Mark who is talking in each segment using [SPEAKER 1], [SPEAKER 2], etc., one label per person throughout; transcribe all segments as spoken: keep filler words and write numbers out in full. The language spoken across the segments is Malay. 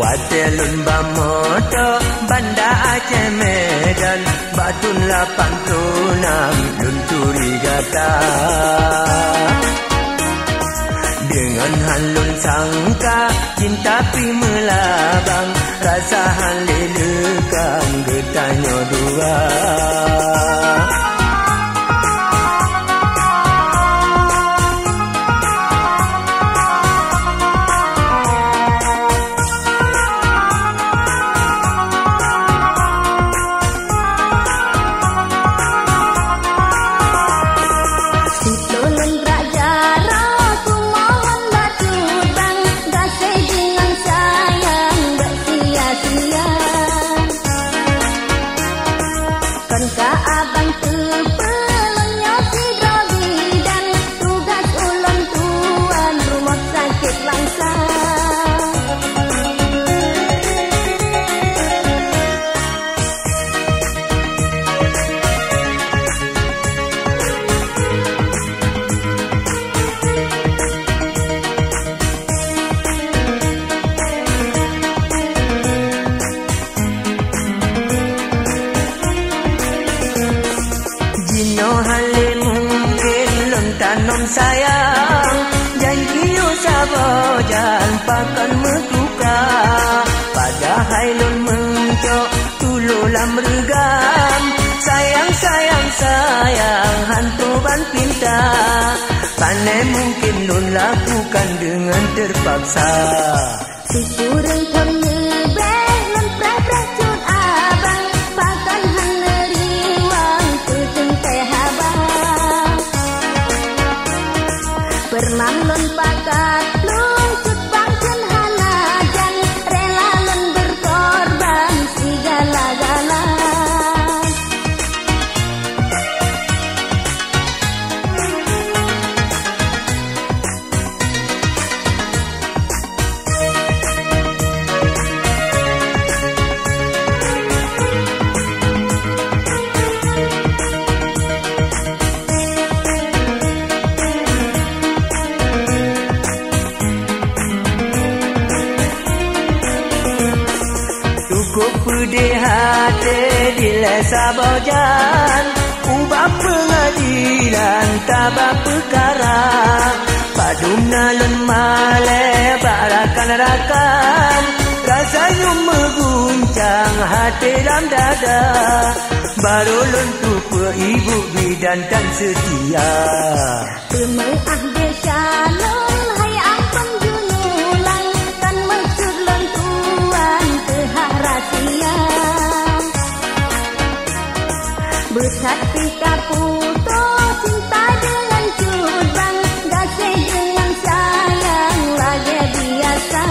[SPEAKER 1] Atelun bamoto Banda Aceh Medan Batun lapan puluh enam Lunturi gata dengan halun sangka cinta pi melabang rasa halilekang getanyo dua Tanom sayang janji usabojan pakan metuka padahal lun mencok tululam regam sayang sayang sayang hantu ban pinta pandai mungkin lun lakukan dengan terpaksa si kurang pun nebeh lun preh-preh cut abang pakan haneri wang tutun teh habang pernah lun pakat lun cut bangken hanajan rela lun berkorban segala-gala pedih hati di lesa bojan ubah pengadilan tabak perkara padumna lun male barakan-rakan rasanya mengguncang hati dalam dada baru lun tupu ibu bidan dan setia temui ahde shalom hai ampun junulang kan maksud lun tuan tehah rahasia besar pika puto cinta dengan cudbang gasih dengan sayang lagi biasa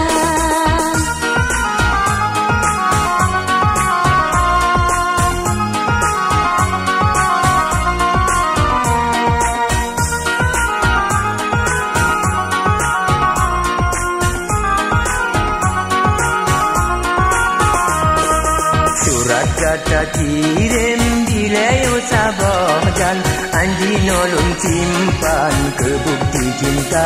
[SPEAKER 1] surat kata kirim di leo sabojan anji nolong simpan ke bukti cinta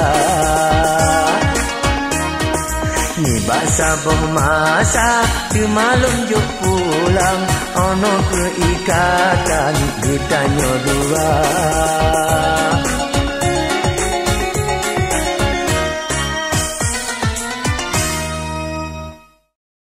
[SPEAKER 1] ni bahasa boh masa kemalum juk pulang ono keikatan getanyo dua